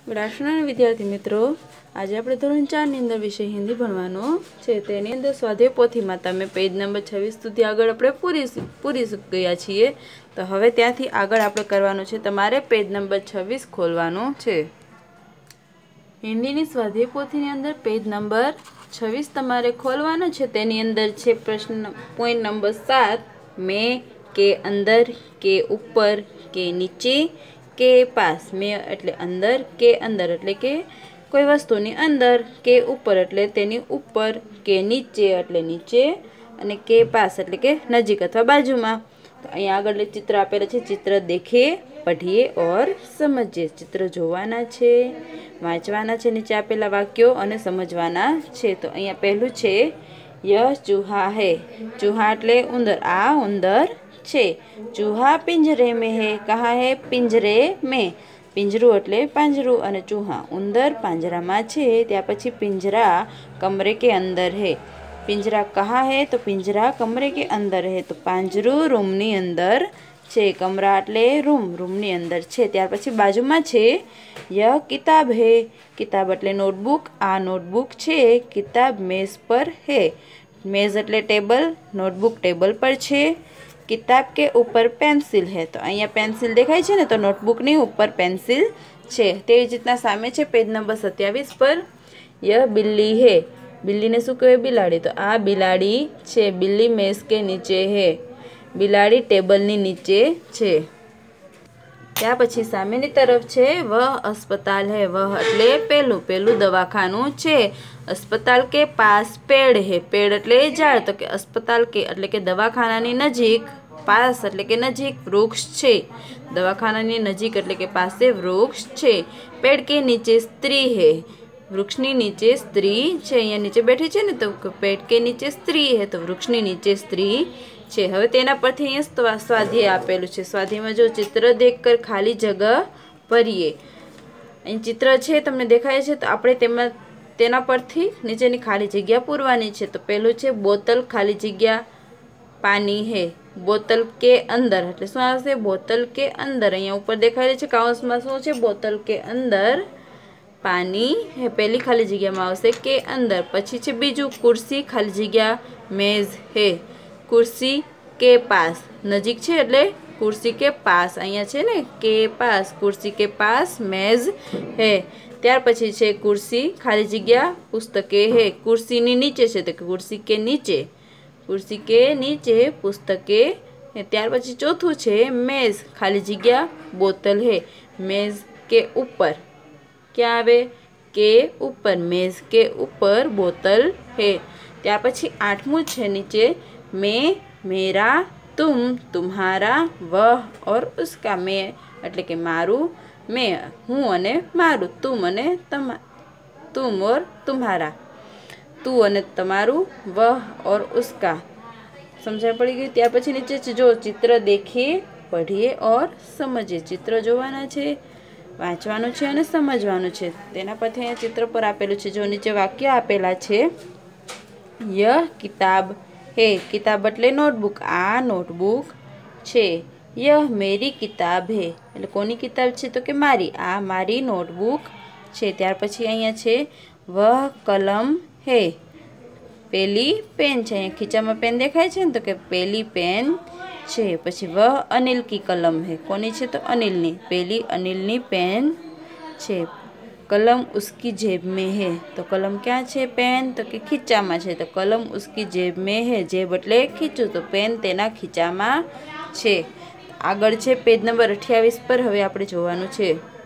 Good afternoon વિદ્યાર્થી મિત્રો, આજે આપણે ધોરણ 4 ની અંદર વિષય હિન્દી ભણવાનો છે। તેની અંદર સ્વાધ્યાય પોથીમાં તમે પેજ નંબર 26 સુધી આગળ આપણે પૂરી ગયા છીએ। તો હવે ત્યાંથી આગળ આપણે કરવાનું છે, તમારે પેજ નંબર 26 ખોલવાનો છે। હિન્દીની સ્વાધ્યાય પોથીની અંદર પેજ નંબર 26 તમારે ખોલવાનો છે। તેની અંદર છે પ્રશ્ન પોઈન્ટ નંબર 7, મેં કે અંદર કે ઉપર કે નીચે કે પાસ। મેં એટલે અંદર, કે અંદર એટલે કે કોઈ વસ્તુની અંદર, કે ઉપર એટલે તેની ઉપર, કે નીચે એટલે નીચે, અને કે પાસ એટલે કે નજીક અથવા બાજુમાં। તો અહીંયા આગળ ચિત્ર આપેલા છે, ચિત્ર દેખે, પઢીએ ઓર સમજીએ। ચિત્ર જોવાના છે, વાંચવાના છે નીચે આપેલા વાક્યો, અને સમજવાના છે। તો અહીંયા પહેલું છે, યહ ચૂહા હૈ। ચૂહા એટલે ઉંદર, આ ઉંદર છે। ચૂહા પિંજરે में है, कहाँ है? पिंजरे में। પિંજરું એટલે પાંજરું, અને ચૂહા ઉંદર પાંજરામાં છે। ત્યાર પછી પિંજરા કમરે કે અંદર હે। પિંજરા કહા હે? તો પિંજરા કમરે કે અંદર હે। તો પાંજરું રૂમની અંદર છે। કમરા એટલે રૂમ, રૂમની અંદર છે। ત્યાર પછી બાજુમાં છે, યહ કિતાબ હે। કિતાબ એટલે નોટબુક, આ નોટબુક છે। કિતાબ મેઝ પર હે। મેઝ એટલે ટેબલ, નોટબુક ટેબલ પર છે। કિતાબ કે ઉપર પેન્સિલ હે। તો અહીંયા પેન્સિલ દેખાય છે ને, તો નોટબુકની ઉપર પેન્સિલ છે। તેવી જ રીતના સામે છે પેજ નંબર 27 પર, યહ બિલ્લી હે। બિલ્લીને શું કહેવાય? બિલાડી। તો આ બિલાડી છે। બિલ્લી મેઝ કે નીચે હે। બિલાડી ટેબલની નીચે છે। ત્યાર પછી સામેની તરફ છે, વહ અસ્પતાલ હે। વહ એટલે પેલું, પેલું દવાખાનું છે। અસ્પતાલ કે પાસ પેડ હે। પેડ એટલે ઝાડ, તો કે અસ્પતાલ કે એટલે કે દવાખાનાની નજીક, પાસ એટલે કે નજીક, વૃક્ષ છે। દવાખાનાની નજીક એટલે કે પાસે વૃક્ષ છે। પેડ કે નીચે સ્ત્રી હે। વૃક્ષની નીચે સ્ત્રી છે। અહીંયા નીચે બેઠી છે ને, તો પેડ કે નીચે સ્ત્રી હે, તો વૃક્ષની નીચે સ્ત્રી છે। હવે તેના પરથી અહીંયા સ્વાધ્યાય આપેલું છે। સ્વાધ્યાયમાં જો ચિત્ર દેખકર ખાલી જગહ ભરીએ। અહીં ચિત્ર છે તમને દેખાય છે, તો આપણે તેના પરથી નીચેની ખાલી જગ્યા પૂરવાની છે। તો પહેલું છે, બોતલ ખાલી જગ્યા પાણી હે। બોતલ કે અંદર એટલે શું આવશે? બોતલ કે અંદર। અહીંયા ઉપર દેખાય છે કાઉન્સમાં શું છે? બોતલ કે અંદર પાણી હે। પહેલી ખાલી જગ્યામાં આવશે કે અંદર। પછી છે બીજું, કુર્સી ખાલી જગ્યા મેઝ હે। કુર્સી કે પાસ, નજીક છે એટલે કુર્સી કે પાસ, અહીંયા છે ને કે પાસ, કુર્સી કે પાસ મેઝ હે। ત્યાર પછી છે, કુર્સી ખાલી જગ્યા પુસ્તકે હે। કુર્સીની નીચે છે, તો કુર્સી કે નીચે, કુર્સી કે નીચે પુસ્તકે હે। ત્યાર પછી ચોથું છે, મેઝ ખાલી જગ્યા બોતલ હે। મેઝ કે ઉપર, ક્યાં આવે? કે ઉપર, મેઝ કે ઉપર બોતલ હે। ત્યાર પછી આઠમું છે નીચે, મેં, મેરા, તુમ, તુમ્હારા, વહ ઓર ઉસકા। મેં એટલે કે મારું, મેં હું અને મારું, તુમ અને તુમ ઓર તુમ્હારા, તું અને તમારું, વહ ઓર ઉસકા। સમજાય પડી ગઈ? ત્યાર પછી નીચે જો ચિત્ર દેખીએ, પઢીએ ઓર સમજીએ। ચિત્ર જોવાના છે, વાંચવાનું છે, અને સમજવાનું છે। તેના પરથી અહીંયા ચિત્ર પર આપેલું છે, જો નીચે વાક્ય આપેલા છે, યહ કિતાબ હે। કિતાબ એટલે નોટબુક, આ નોટબુક છે। યહ મેરી કિતાબ હે એટલે કોની કિતાબ છે? તો કે મારી, આ મારી નોટબુક છે। ત્યાર પછી અહીંયા છે, વહ કલમ હે। પેલી પેન છે। અહીંયા ખીચામાં પેન દેખાય છે ને, તો કે પેલી પેન છે। પછી વહ અનિલ કી કલમ હે। કોની છે? તો અનિલની, પેલી અનિલની પેન છે। કલમ ઉસકી જેબ में है। તો કલમ ક્યાં છે? પેન, તો કે ખીચામાં છે। તો કલમ ઉસકી જેબ में है। જેબ એટલે ખીચું, તો પેન તેના ખીચામાં છે। આગળ છે પેજ નંબર 28 પર, હવે આપણે જોવાનું છે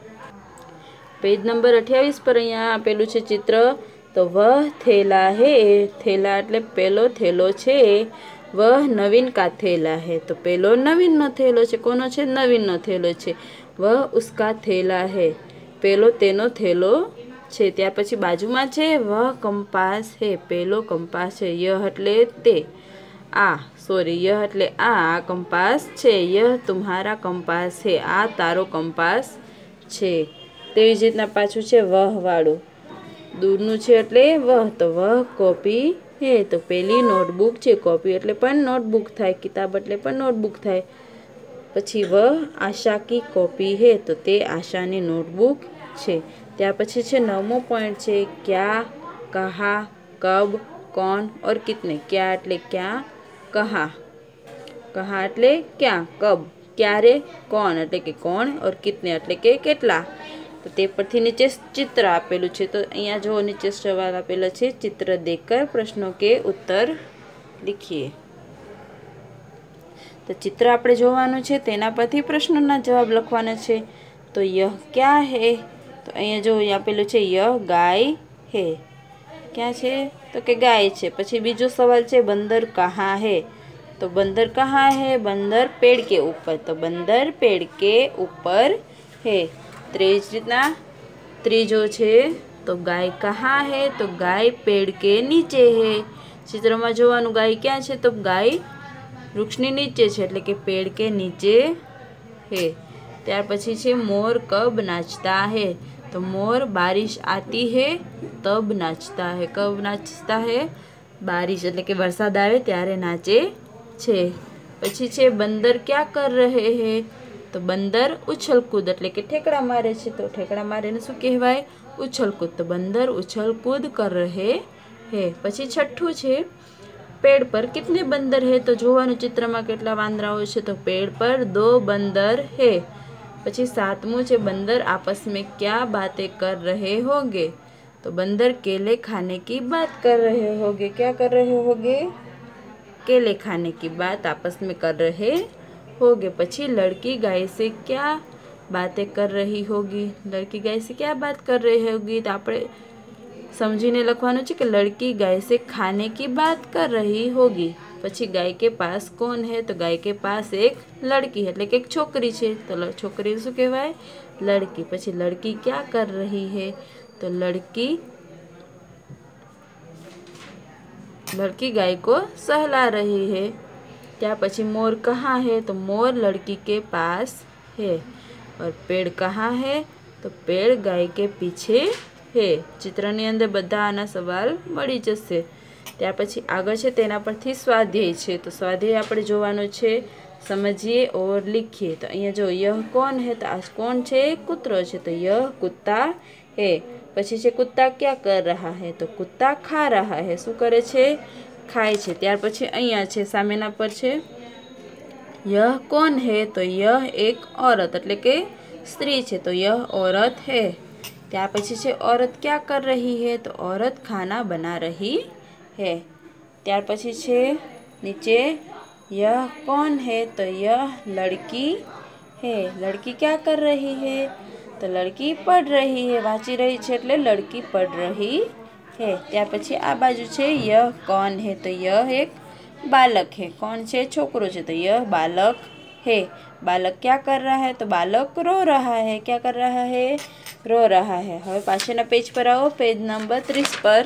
પેજ નંબર 28 પર અહીંયા આપેલું છે ચિત્ર, તો વહ થેલા હે। થેલા એટલે પેલો થેલો છે। વહ નવીન કા થેલા હે। તો પેલો નવીનનો થેલો છે। કોનો છે? નવીનનો થેલો છે। વહ ઉસકા થેલા હે। પેલો તેનો થેલો છે। ત્યાર પછી બાજુમાં છે, વહ કંપાસ હે। પેલો કંપાસ છે। યહ એટલે તે, યહ એટલે આ કંપાસ છે। યહ તુમ્હારા કંપાસ હે। આ તારો કંપાસ છે। તેવી જ રીતના પાછું છે, વહ વાળું, દૂરનું છે એટલે વહ, તો વહ કોપી હે। તો પેલી નોટબુક છે। કોપી એટલે પણ નોટબુક થાય, કિતાબ એટલે પણ નોટબુક થાય। પછી વહ આશા કી કોપી હે। તો તે આશાની નોટબુક છે। ત્યાર પછી છે 9મો પોઈન્ટ છે ક્યાં, કહા, કબ, कौन और कितने। क्या એટલે ક્યાં, કહા, કહા એટલે ક્યાં, કબ ક્યારે, કોણ એટલે કે કોણ, और कितने એટલે કે કેટલા। તો તે પરથી નીચે ચિત્ર આપેલું છે। તો અહીંયા જો નીચે સવાલ આપેલા છે, चित्र देखकर प्रश्नों के उत्तर लिखिए। तो चित्र આપણે જોવાનું છે, તેના પરથી પ્રશ્નોના જવાબ લખવાના છે। તો यह क्या है, તો અહીંયા જો આપેલું છે यह गाय है। क्या છે, તો કે ગાય છે। પછી બીજો સવાલ છે बंदर कहाँ है, तो बंदर कहाँ है, बंदर पेड़ के ऊपर, तो बंदर पेड़ के ऊपर है। ત્રીજ રીતના ત્રીજો છે તો ગાય कहाँ है, तो गाय पेड़ के नीचे है। ચિત્રમાં જોવાનું ગાય ક્યાં છે, તો ગાય વૃક્ષની નીચે છે એટલે કે पेड़ के नीचे है। ત્યાર પછી છે मोर कब नाचता है, तो मोर बारिश आती है तब नाचता है। कब नाचता है, बारिश એટલે કે વરસાદ આવે ત્યારે નાચે છે। પછી છે बंदर क्या कर रहे हैं, तो बंदर उछल कूद એટલે કે ઠેકડા મારે છે। તો ઠેકડા મારે ને શું કહેવાય, ઉછલ કૂદ। તો बंदर उछल कूद कर रहे हैं। પછી છઠ્ઠું છે पेड़ पर कितने बंदर है, तो જોવાનું ચિત્રમાં કેટલા વાંદરાઓ છે, તો पेड़ पर 2 बंदर है। પછી સાતમું છે बंदर आपस में क्या बातें कर रहे होंगे, तो बंदर केले खाने की बात कर रहे होंगे। क्या कर रहे होंगे, केले खाने की बात आपस में कर रहे होंगे। પછી लड़की गाय से क्या बातें कर रही होगी, लड़की गाय से क्या बात कर रही होगी, तो આપણે समझीने લખવાનું છે કે लड़की गाय से खाने की बात कर रही होगी। પછી गाय के पास कौन है, तो गाय के पास एक लड़की એટલે કે એક છોકરી છે। તો છોકરી શું કહેવાય, लड़की। પછી लड़की क्या कर रही है, तो लड़की गाय को सहला रही है। त्या પછી मोर कहाँ है, तो मोर लड़की के पास है। और पेड़ कहाँ है, तो पेड़ गाय के पीछे है। ચિત્રની અંદર બધા આના સવાલ મળી જશે। ત્યાર પછી આગળ છે તેના પરથી સ્વાધ્યાય છે। તો સ્વાધ્યાય આપણે જોવાનો છે, સમજીએ और लिखिए। તો અહીંયા જો यह कौन है, તો આ કોણ છે, કૂતરો છે। તો यह कुत्ता है। પછી છે कुत्ता क्या कर रहा है, तो कुत्ता खा रहा है। શું કરે છે, ખાય છે। ત્યાર પછી અહીંયા છે સામેના પર છે यह कौन है, तो यह एक औरत એટલે કે સ્ત્રી છે। તો यह औरत है। ત્યાર પછી છે औरत क्या कर रही है, तो औरत खाना बना रही है। ત્યાર પછી છે नीचे यह कौन है, तो यह लड़की है। लड़की क्या कर रही है, तो लड़की पढ़ रही है। વાંચી રહી છે એટલે लड़की पढ़ रही है। ત્યાર પછી આ બાજુ છે यह कौन है, तो यह एक बालक है। कौन છે, છોકરો છે। तो यह बालक है। बालक क्या कर रहा है, तो बालक रो रहा है। क्या कर रहा है, रो रहा है। હવે પાછળના પેજ પર આવો, પેજ નંબર 30 પર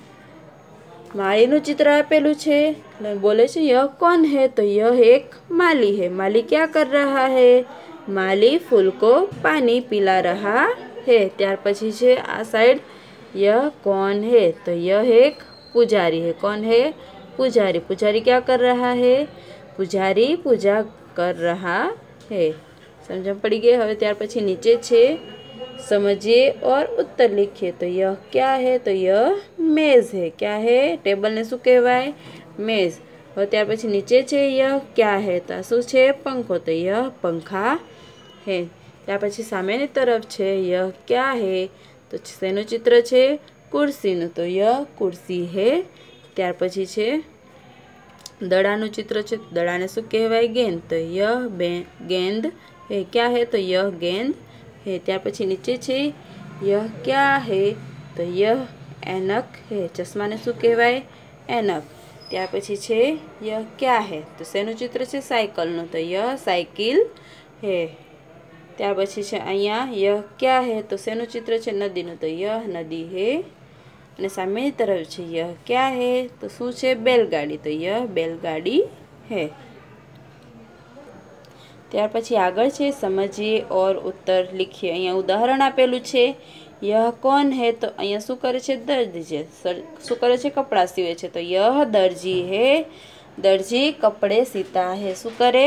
માળીનું ચિત્ર આપેલું છે। બોલે છે यह कौन है, तो यह एक माली है। माली क्या कर रहा है, माली फूल को पानी पिला रहा है। ત્યાર પછી છે આ સાઈડ यह कौन है, तो यह एक पुजारी है। कौन है, पुजारी। पुजारी क्या कर रहा है, पुजारी पूजा कर रहा है। समझ पड़ी गई। હવે ત્યાર પછી નીચે છે समझिए और उत्तर लिखिए। तो यह क्या है, तो यह मेज है। क्या है, टेबल ने શું કહેવાય, मेज। હવે ત્યાર પછી નીચે છે यह क्या है, તો શું છે, पंखो। तो यह पंखा है। ત્યાર પછી સામેની તરફ છે यह क्या है, તો શેનું ચિત્ર છે, कुर्सीનું। तो यह कुर्सी है। ત્યાર પછી છે દડાનું ચિત્ર છે। દડાને શું કહેવાય, गेंद। तो यह गेंद है। क्या है, तो यह गेंद है। ત્યાર પછી નીચે છે यह क्या है, तो यह ऐनक है। ચશ્માને શું કહેવાય, ऐनक। ત્યાર પછી છે यह क्या है, તો શેનું ચિત્ર છે, સાયકલનું। તો यह साइकिल है। ત્યાર પછી છે અહીંયા यह क्या है, તો શેનું ચિત્ર છે, નદીનું। તો यह नदी है। અને સામેની તરફ છે यह क्या है, તો શું છે, बैलगाड़ी। तो यह बैलगाड़ी है। ત્યાર પછી આગળ છે સમજીએ और उत्तर लिखिए। અહીંયા ઉદાહરણ આપેલું છે यह कौन है, तो અહીંયા શું કરે છે, દરજી છે। શું કરે છે, કપડાં सीवे છે। तो यह दर्जी है। दर्जी कपड़े सीता है। શું કરે,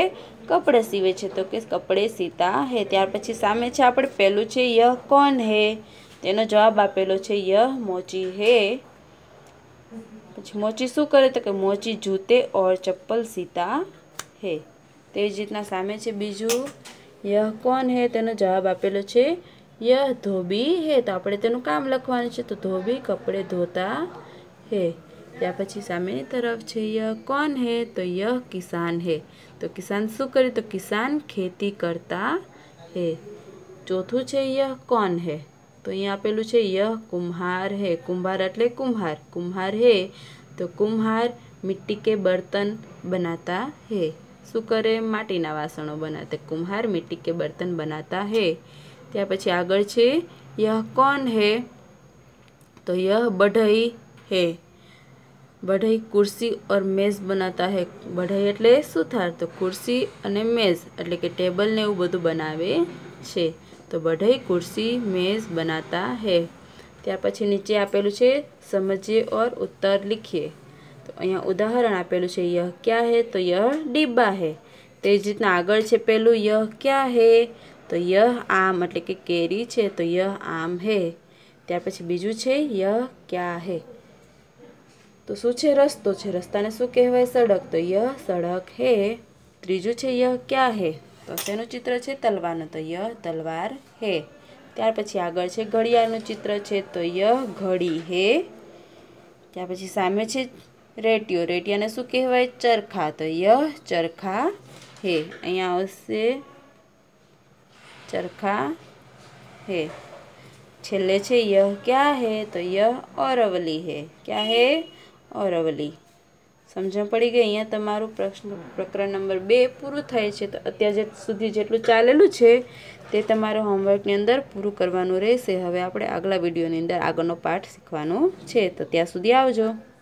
कपड़े सीवे छे तो के कपड़े सीता है। त्यार पछी सामे छे आपणे पहेलुं छे यह कौन है, तेनो जवाब आपेलो छे यह मोची है। पछी मोची शुं करे तो के मोची जूते और चप्पल सीता है। तेज रीतना सामे छे बीजुं यह कौन है, तेनो जवाब आपेलो छे यह धोबी है। तो आपणे तेनुं काम लखवानुं छे तो धोबी कपड़े धोता है। त्या पछी सामेनी तरफ छे यह कौन है तो यह किसान है। तो किसान शुं करे तो किसान खेती करता है। चौथुं छे यह कौन है तो अहीं आपेलुं छे यह कुम्हार है। कुम्हार एटले कुम्हार, कुम्हार है तो कुम्हार मिट्टी के बर्तन बनाता है। शुं करे माटीना वासणो बनाते, कुम्हार मिट्टी के बर्तन बनाता है। त्या पछी आगळ छे यह कौन है तो यह बढ़ई है। बढ़ई कुर्सी और मेज बनाता है। बढ़ई एटले सुथार, तो कुर्सी अने मेज एटले के टेबल ने एवुं बधुं बनावे छे। तो बढ़ई कुर्सी मेज बनाता है। त्यार पछी नीचे आपेलुं छे समझिए और उत्तर लिखिए। तो अहींया उदाहरण आपेलुं छे यह क्या है तो यह डिब्बा है। तेज रीतना आगळ छे पेलुं यह क्या है तो यह आम एटले के केरी छे तो यह आम है। त्यार पछी बीजुं छे यह क्या है तो शुं छे रस्तो छे, रस्ताने शुं कहेवाय सड़क तो यह सड़क है। त्रीजुं छे यह क्या है तो तेनुं चित्र छे तलवारनुं तो यह तलवार है। त्यार पछी आगळ छे घड़ियाळनुं चित्र छे तो यह घड़ी है। त्यार पछी सामे छे रेटियो, रेटियाने शुं कहेवाय चरखा तो यह चरखा है। अहींया आवशे चरखा है। छेल्ले छे यह क्या है तो यह औरवली है। क्या है औरवली। समझण पड़ी गई। अहींया तमारुं प्रकरण नंबर 2 पूरुं थाय छे। तो अत्यार सुधी जेटલું ચાલેલું છે તે તમારે હોમવર્કની અંદર પૂરું કરવાનું રહેશે। હવે આપણે આગલા વિડીયોની અંદર આગળનો પાઠ શીખવાનો છે। તો ત્યાં સુધી આવજો।